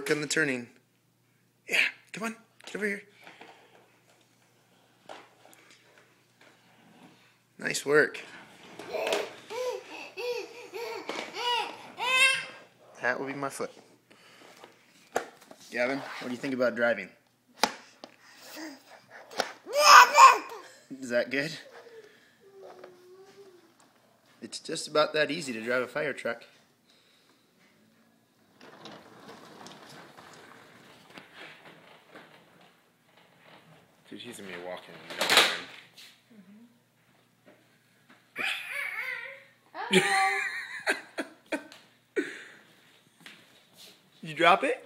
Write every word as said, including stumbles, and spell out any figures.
work on the turning. Yeah, come on, get over here. Nice work. That will be my foot. Gavin, what do you think about driving? Is that good? It's just about that easy to drive a fire truck. Dude, he's gonna be walking in no time. You drop it?